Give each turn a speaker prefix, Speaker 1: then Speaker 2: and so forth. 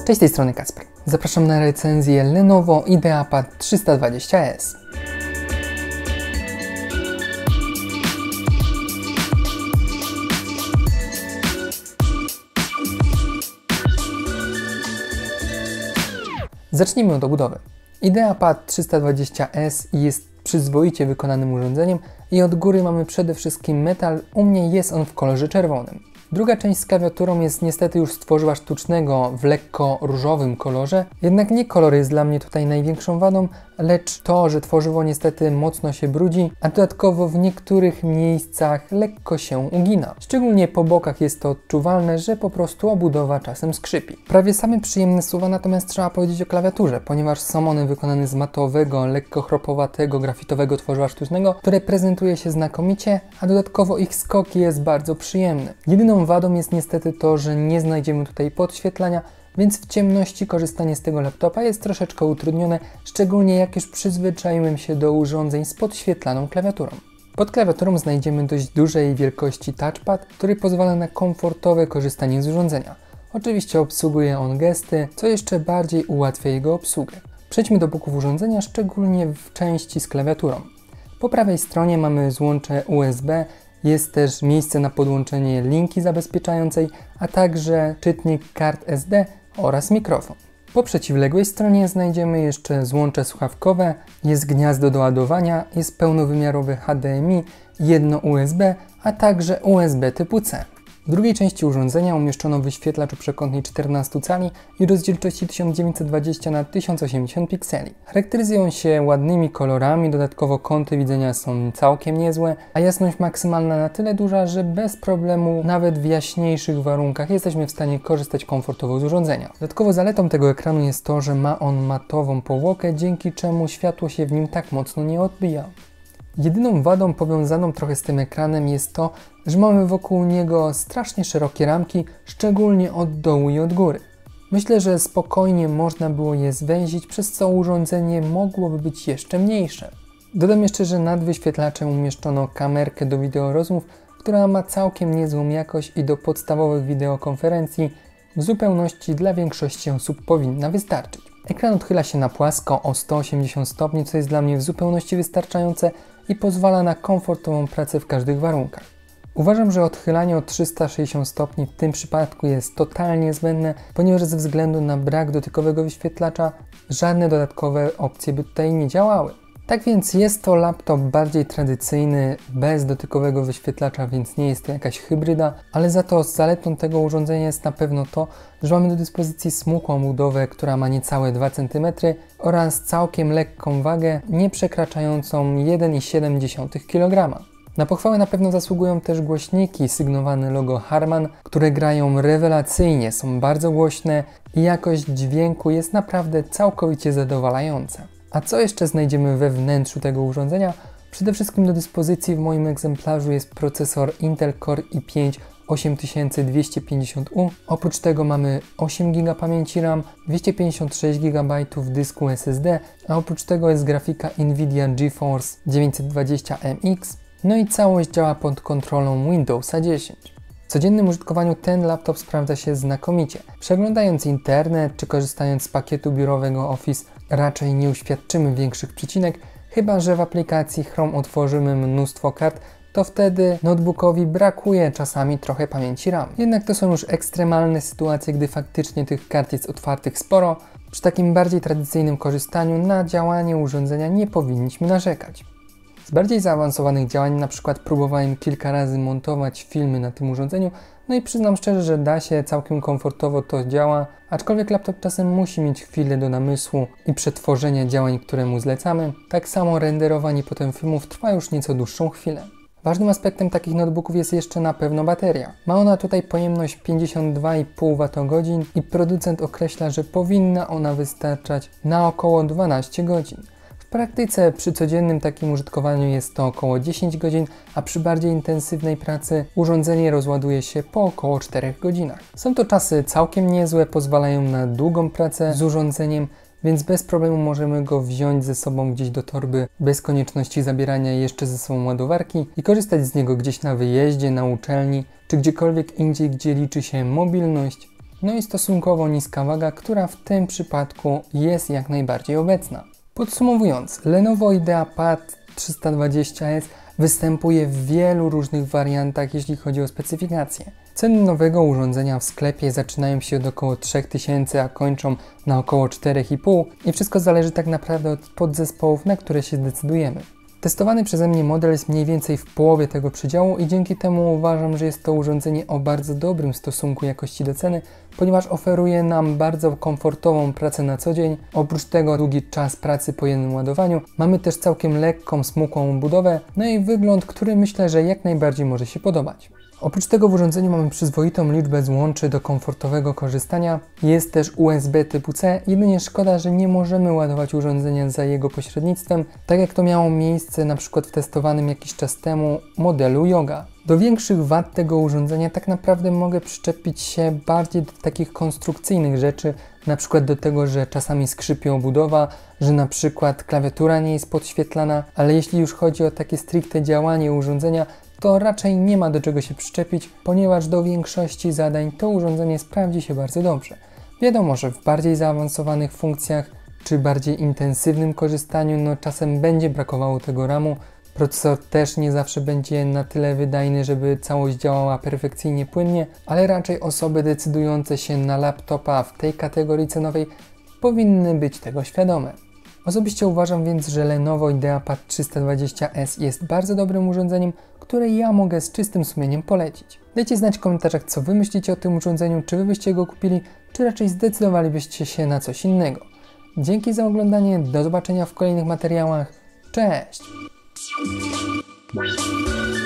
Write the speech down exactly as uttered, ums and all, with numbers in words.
Speaker 1: Cześć, z tej strony Kacper. Zapraszam na recenzję Lenovo IdeaPad trzysta dwadzieścia S. Zacznijmy od obudowy. IdeaPad trzysta dwadzieścia S jest przyzwoicie wykonanym urządzeniem i od góry mamy przede wszystkim metal, u mnie jest on w kolorze czerwonym. Druga część z klawiaturą jest niestety już z tworzywa sztucznego w lekko różowym kolorze, jednak nie kolor jest dla mnie tutaj największą wadą, lecz to, że tworzywo niestety mocno się brudzi, a dodatkowo w niektórych miejscach lekko się ugina. Szczególnie po bokach jest to odczuwalne, że po prostu obudowa czasem skrzypi. Prawie same przyjemne słowa natomiast trzeba powiedzieć o klawiaturze, ponieważ są one wykonane z matowego, lekko chropowatego, grafitowego tworzywa sztucznego, które prezentuje się znakomicie, a dodatkowo ich skok jest bardzo przyjemny. Jedyną wadą jest niestety to, że nie znajdziemy tutaj podświetlania, więc w ciemności korzystanie z tego laptopa jest troszeczkę utrudnione, szczególnie jak już przyzwyczaiłem się do urządzeń z podświetlaną klawiaturą. Pod klawiaturą znajdziemy dość dużej wielkości touchpad, który pozwala na komfortowe korzystanie z urządzenia. Oczywiście obsługuje on gesty, co jeszcze bardziej ułatwia jego obsługę. Przejdźmy do boków urządzenia, szczególnie w części z klawiaturą. Po prawej stronie mamy złącze U S B, jest też miejsce na podłączenie linki zabezpieczającej, a także czytnik kart S D oraz mikrofon. Po przeciwległej stronie znajdziemy jeszcze złącze słuchawkowe, jest gniazdo do ładowania, jest pełnowymiarowy H D M I, jedno U S B, a także U S B typu C. W drugiej części urządzenia umieszczono wyświetlacz o przekątnej czternastu cali i rozdzielczości tysiąc dziewięćset dwadzieścia na tysiąc osiemdziesiąt pikseli. Charakteryzują się ładnymi kolorami, dodatkowo kąty widzenia są całkiem niezłe, a jasność maksymalna na tyle duża, że bez problemu nawet w jaśniejszych warunkach jesteśmy w stanie korzystać komfortowo z urządzenia. Dodatkowo zaletą tego ekranu jest to, że ma on matową powłokę, dzięki czemu światło się w nim tak mocno nie odbija. Jedyną wadą powiązaną trochę z tym ekranem jest to, że mamy wokół niego strasznie szerokie ramki, szczególnie od dołu i od góry. Myślę, że spokojnie można było je zwęzić, przez co urządzenie mogłoby być jeszcze mniejsze. Dodam jeszcze, że nad wyświetlaczem umieszczono kamerkę do wideorozmów, która ma całkiem niezłą jakość i do podstawowych wideokonferencji w zupełności dla większości osób powinna wystarczyć. Ekran odchyla się na płasko o sto osiemdziesiąt stopni, co jest dla mnie w zupełności wystarczające i pozwala na komfortową pracę w każdych warunkach. Uważam, że odchylanie o trzysta sześćdziesiąt stopni w tym przypadku jest totalnie zbędne, ponieważ ze względu na brak dotykowego wyświetlacza żadne dodatkowe opcje by tutaj nie działały. Tak więc jest to laptop bardziej tradycyjny, bez dotykowego wyświetlacza, więc nie jest to jakaś hybryda, ale za to zaletą tego urządzenia jest na pewno to, że mamy do dyspozycji smukłą obudowę, która ma niecałe dwa centymetry oraz całkiem lekką wagę, nie przekraczającą jeden przecinek siedem kilograma. Na pochwałę na pewno zasługują też głośniki sygnowane logo Harman, które grają rewelacyjnie, są bardzo głośne i jakość dźwięku jest naprawdę całkowicie zadowalająca. A co jeszcze znajdziemy we wnętrzu tego urządzenia? Przede wszystkim do dyspozycji w moim egzemplarzu jest procesor Intel Core i pięć osiem tysięcy dwieście pięćdziesiąt U. Oprócz tego mamy osiem giga pamięci RAM, dwieście pięćdziesiąt sześć gigabajtów dysku S S D, a oprócz tego jest grafika Nvidia GeForce dziewięćset dwadzieścia M X. No i całość działa pod kontrolą Windowsa dziesięć. W codziennym użytkowaniu ten laptop sprawdza się znakomicie. Przeglądając internet czy korzystając z pakietu biurowego Office raczej nie uświadczymy większych przycinek, chyba że w aplikacji Chrome otworzymy mnóstwo kart, to wtedy notebookowi brakuje czasami trochę pamięci RAM. Jednak to są już ekstremalne sytuacje, gdy faktycznie tych kart jest otwartych sporo. Przy takim bardziej tradycyjnym korzystaniu na działanie urządzenia nie powinniśmy narzekać. Z bardziej zaawansowanych działań na przykład próbowałem kilka razy montować filmy na tym urządzeniu, no i przyznam szczerze, że da się, całkiem komfortowo to działa, aczkolwiek laptop czasem musi mieć chwilę do namysłu i przetworzenia działań, które mu zlecamy. Tak samo renderowanie potem filmów trwa już nieco dłuższą chwilę. Ważnym aspektem takich notebooków jest jeszcze na pewno bateria. Ma ona tutaj pojemność pięćdziesiąt dwa i pół wattogodzin i producent określa, że powinna ona wystarczać na około dwanaście godzin. W praktyce przy codziennym takim użytkowaniu jest to około dziesięć godzin, a przy bardziej intensywnej pracy urządzenie rozładuje się po około czterech godzinach. Są to czasy całkiem niezłe, pozwalają na długą pracę z urządzeniem, więc bez problemu możemy go wziąć ze sobą gdzieś do torby, bez konieczności zabierania jeszcze ze sobą ładowarki i korzystać z niego gdzieś na wyjeździe, na uczelni, czy gdziekolwiek indziej, gdzie liczy się mobilność no i stosunkowo niska waga, która w tym przypadku jest jak najbardziej obecna. Podsumowując, Lenovo IdeaPad trzysta dwadzieścia S występuje w wielu różnych wariantach, jeśli chodzi o specyfikacje. Ceny nowego urządzenia w sklepie zaczynają się od około trzech tysięcy, a kończą na około czterech i pół i wszystko zależy tak naprawdę od podzespołów, na które się zdecydujemy. Testowany przeze mnie model jest mniej więcej w połowie tego przedziału i dzięki temu uważam, że jest to urządzenie o bardzo dobrym stosunku jakości do ceny, ponieważ oferuje nam bardzo komfortową pracę na co dzień. Oprócz tego długi czas pracy po jednym ładowaniu. Mamy też całkiem lekką, smukłą budowę, no i wygląd, który myślę, że jak najbardziej może się podobać. Oprócz tego w urządzeniu mamy przyzwoitą liczbę złączy do komfortowego korzystania. Jest też U S B typu C, jedynie szkoda, że nie możemy ładować urządzenia za jego pośrednictwem, tak jak to miało miejsce na przykład w testowanym jakiś czas temu modelu Yoga. Do większych wad tego urządzenia tak naprawdę mogę przyczepić się bardziej do takich konstrukcyjnych rzeczy, na przykład do tego, że czasami skrzypi obudowa, że na przykład klawiatura nie jest podświetlana, ale jeśli już chodzi o takie stricte działanie urządzenia, to raczej nie ma do czego się przyczepić, ponieważ do większości zadań to urządzenie sprawdzi się bardzo dobrze. Wiadomo, że w bardziej zaawansowanych funkcjach czy bardziej intensywnym korzystaniu no czasem będzie brakowało tego ramu. Procesor też nie zawsze będzie na tyle wydajny, żeby całość działała perfekcyjnie płynnie, ale raczej osoby decydujące się na laptopa w tej kategorii cenowej powinny być tego świadome. Osobiście uważam więc, że Lenovo IdeaPad trzysta dwadzieścia S jest bardzo dobrym urządzeniem, które ja mogę z czystym sumieniem polecić. Dajcie znać w komentarzach, co wy myślicie o tym urządzeniu, czy wy byście go kupili, czy raczej zdecydowalibyście się na coś innego. Dzięki za oglądanie, do zobaczenia w kolejnych materiałach, cześć!